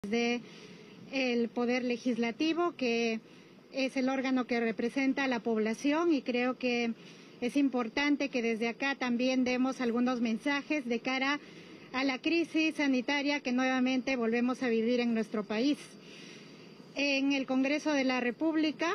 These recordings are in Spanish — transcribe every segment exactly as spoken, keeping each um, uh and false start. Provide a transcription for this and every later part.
de el Poder Legislativo, que es el órgano que representa a la población, y creo que es importante que desde acá también demos algunos mensajes de cara a la crisis sanitaria que nuevamente volvemos a vivir en nuestro país. En el Congreso de la República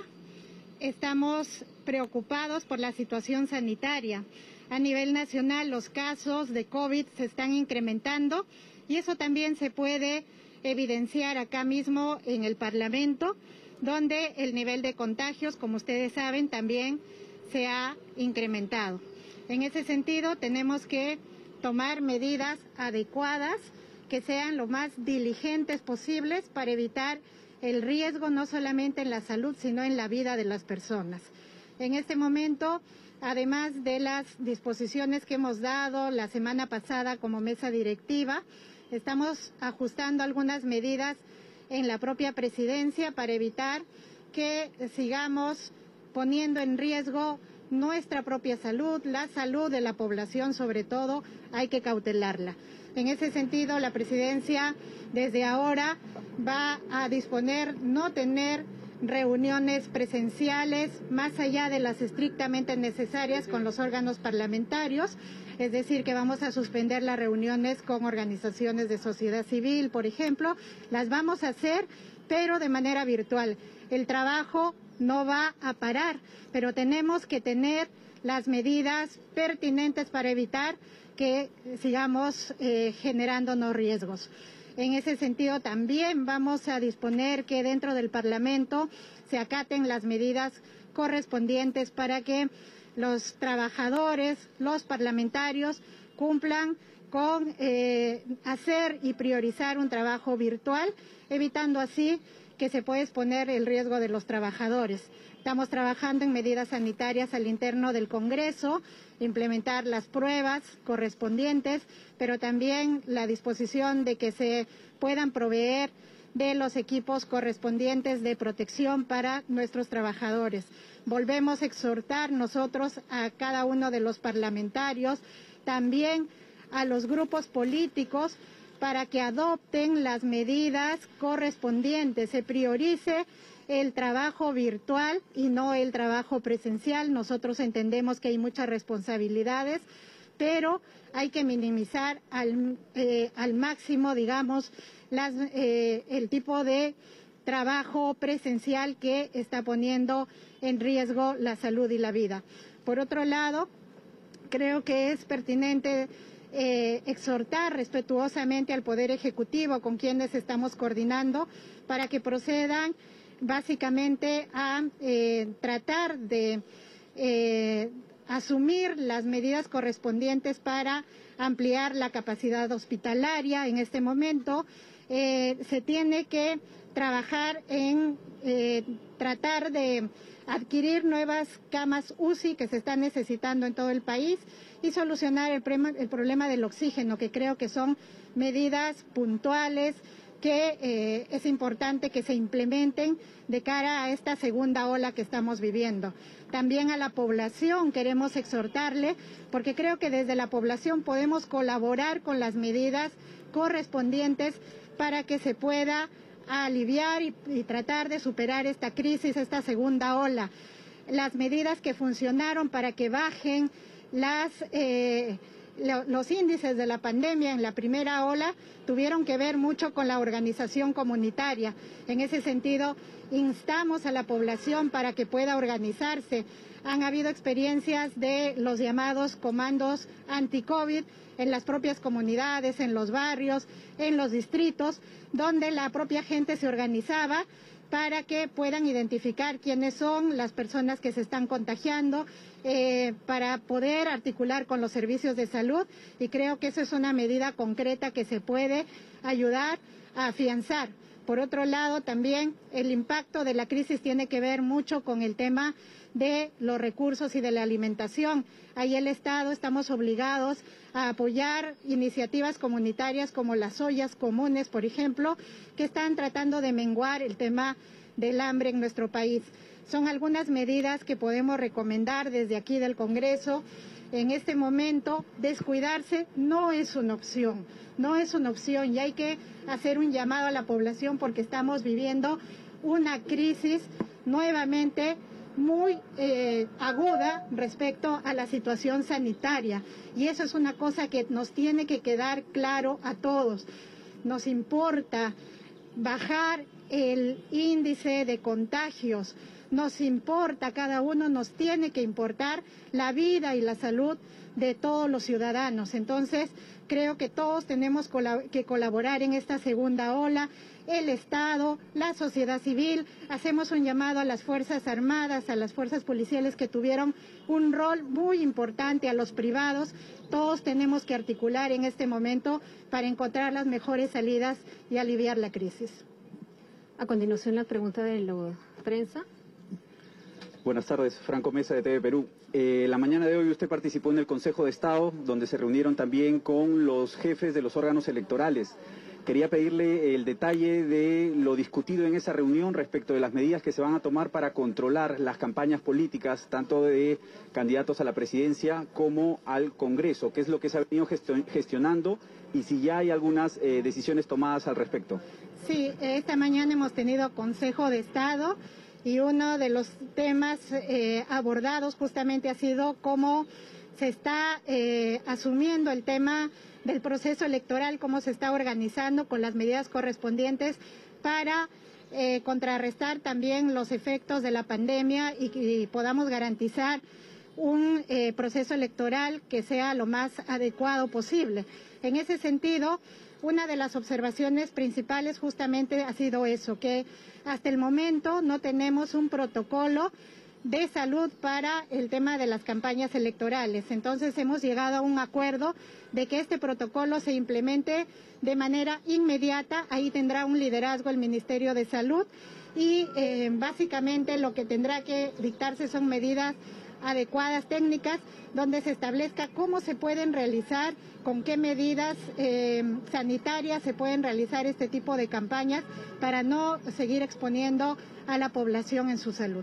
estamos preocupados por la situación sanitaria. A nivel nacional los casos de COVID se están incrementando y eso también se puede evidenciar acá mismo en el Parlamento, donde el nivel de contagios, como ustedes saben, también se ha incrementado. En ese sentido, tenemos que tomar medidas adecuadas que sean lo más diligentes posibles para evitar el riesgo no solamente en la salud, sino en la vida de las personas. En este momento, además de las disposiciones que hemos dado la semana pasada como mesa directiva, estamos ajustando algunas medidas en la propia presidencia para evitar que sigamos poniendo en riesgo nuestra propia salud, la salud de la población sobre todo, hay que cautelarla. En ese sentido, la presidencia desde ahora va a disponer no tener reuniones presenciales más allá de las estrictamente necesarias con los órganos parlamentarios, es decir, que vamos a suspender las reuniones con organizaciones de sociedad civil, por ejemplo, las vamos a hacer, pero de manera virtual. El trabajo no va a parar, pero tenemos que tener las medidas pertinentes para evitar que sigamos eh, generándonos riesgos. En ese sentido, también vamos a disponer que dentro del Parlamento se acaten las medidas correspondientes para que los trabajadores, los parlamentarios, cumplan con eh, hacer y priorizar un trabajo virtual, evitando así que se pueda exponer el riesgo de los trabajadores. Estamos trabajando en medidas sanitarias al interno del Congreso, implementar las pruebas correspondientes, pero también la disposición de que se puedan proveer de los equipos correspondientes de protección para nuestros trabajadores. Volvemos a exhortar nosotros a cada uno de los parlamentarios, también a los grupos políticos, para que adopten las medidas correspondientes, se priorice el trabajo virtual y no el trabajo presencial. Nosotros entendemos que hay muchas responsabilidades, pero hay que minimizar al, eh, al máximo, digamos, las, eh, el tipo de trabajo presencial que está poniendo en riesgo la salud y la vida. Por otro lado, creo que es pertinente Eh, exhortar respetuosamente al Poder Ejecutivo, con quienes estamos coordinando, para que procedan básicamente a eh, tratar de eh, asumir las medidas correspondientes para ampliar la capacidad hospitalaria. En este momento eh, se tiene que trabajar en eh, tratar de adquirir nuevas camas U C I que se están necesitando en todo el país y solucionar el, el problema del oxígeno, que creo que son medidas puntuales que eh, es importante que se implementen de cara a esta segunda ola que estamos viviendo. También a la población queremos exhortarle, porque creo que desde la población podemos colaborar con las medidas correspondientes para que se pueda aliviar y, y tratar de superar esta crisis, esta segunda ola. Las medidas que funcionaron para que bajen las, eh, lo, los índices de la pandemia en la primera ola tuvieron que ver mucho con la organización comunitaria. En ese sentido, instamos a la población para que pueda organizarse. Han habido experiencias de los llamados comandos anti-COVID en las propias comunidades, en los barrios, en los distritos, donde la propia gente se organizaba para que puedan identificar quiénes son las personas que se están contagiando, eh, para poder articular con los servicios de salud, y creo que eso es una medida concreta que se puede ayudar a afianzar. Por otro lado, también el impacto de la crisis tiene que ver mucho con el tema de los recursos y de la alimentación. Ahí el Estado estamos obligados a apoyar iniciativas comunitarias como las ollas comunes, por ejemplo, que están tratando de menguar el tema del hambre en nuestro país. Son algunas medidas que podemos recomendar desde aquí del Congreso. En este momento, descuidarse no es una opción, no es una opción y hay que hacer un llamado a la población porque estamos viviendo una crisis nuevamente muy eh, aguda respecto a la situación sanitaria y eso es una cosa que nos tiene que quedar claro a todos. Nos importa bajar el índice de contagios, nos importa, cada uno nos tiene que importar la vida y la salud de todos los ciudadanos. Entonces, creo que todos tenemos que colaborar en esta segunda ola, el Estado, la sociedad civil. Hacemos un llamado a las Fuerzas Armadas, a las fuerzas policiales que tuvieron un rol muy importante, a los privados. Todos tenemos que articular en este momento para encontrar las mejores salidas y aliviar la crisis. A continuación, la pregunta de la prensa. Buenas tardes, Franco Mesa de T V Perú. Eh, la mañana de hoy usted participó en el Consejo de Estado, donde se reunieron también con los jefes de los órganos electorales. Quería pedirle el detalle de lo discutido en esa reunión respecto de las medidas que se van a tomar para controlar las campañas políticas, tanto de candidatos a la presidencia como al Congreso. ¿Qué es lo que se ha venido gestionando y si ya hay algunas eh, decisiones tomadas al respecto? Sí, esta mañana hemos tenido Consejo de Estado. Y uno de los temas eh, abordados justamente ha sido cómo se está eh, asumiendo el tema del proceso electoral, cómo se está organizando con las medidas correspondientes para eh, contrarrestar también los efectos de la pandemia y, y podamos garantizar un eh, proceso electoral que sea lo más adecuado posible. En ese sentido, una de las observaciones principales justamente ha sido eso, que hasta el momento no tenemos un protocolo de salud para el tema de las campañas electorales. Entonces hemos llegado a un acuerdo de que este protocolo se implemente de manera inmediata. Ahí tendrá un liderazgo el Ministerio de Salud y eh, básicamente lo que tendrá que dictarse son medidas adecuadas técnicas donde se establezca cómo se pueden realizar, con qué medidas eh, sanitarias se pueden realizar este tipo de campañas para no seguir exponiendo a la población en su salud.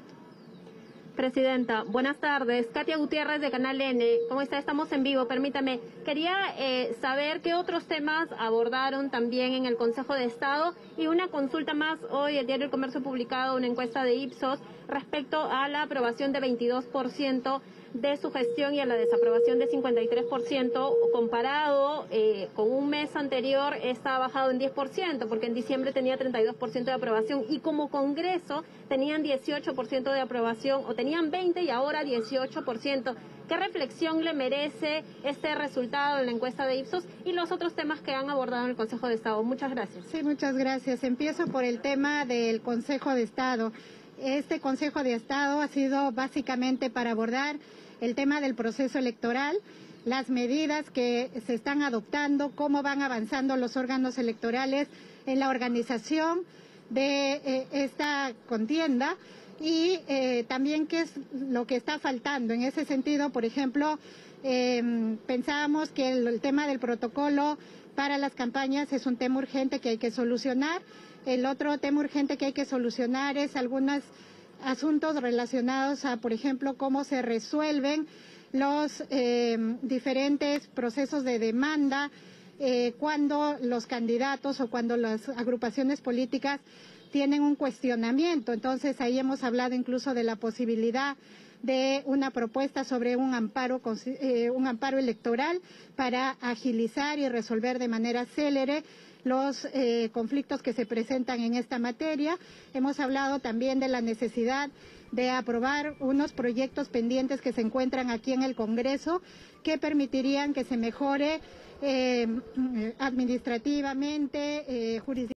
Presidenta, buenas tardes. Katia Gutiérrez de Canal N. ¿Cómo está? Estamos en vivo. Permítame, quería eh, saber qué otros temas abordaron también en el Consejo de Estado y una consulta más. Hoy el diario El Comercio ha publicado una encuesta de Ipsos respecto a la aprobación de veintidós por ciento de su gestión y a la desaprobación de cincuenta y tres por ciento, comparado eh, con un mes anterior está bajado en diez por ciento, porque en diciembre tenía treinta y dos por ciento de aprobación y como Congreso tenían dieciocho por ciento de aprobación, o tenían veinte y ahora dieciocho por ciento. ¿Qué reflexión le merece este resultado en la encuesta de Ipsos y los otros temas que han abordado en el Consejo de Estado? Muchas gracias. Sí, muchas gracias. Empiezo por el tema del Consejo de Estado. Este Consejo de Estado ha sido básicamente para abordar el tema del proceso electoral, las medidas que se están adoptando, cómo van avanzando los órganos electorales en la organización de eh, esta contienda y eh, también qué es lo que está faltando. En ese sentido, por ejemplo, eh, pensábamos que el, el tema del protocolo para las campañas es un tema urgente que hay que solucionar. El otro tema urgente que hay que solucionar es algunas asuntos relacionados a, por ejemplo, cómo se resuelven los eh, diferentes procesos de demanda eh, cuando los candidatos o cuando las agrupaciones políticas tienen un cuestionamiento. Entonces, ahí hemos hablado incluso de la posibilidad de una propuesta sobre un amparo, eh, un amparo electoral para agilizar y resolver de manera célere los eh, conflictos que se presentan en esta materia. Hemos hablado también de la necesidad de aprobar unos proyectos pendientes que se encuentran aquí en el Congreso que permitirían que se mejore eh, administrativamente, eh, jurisdiccionalmente,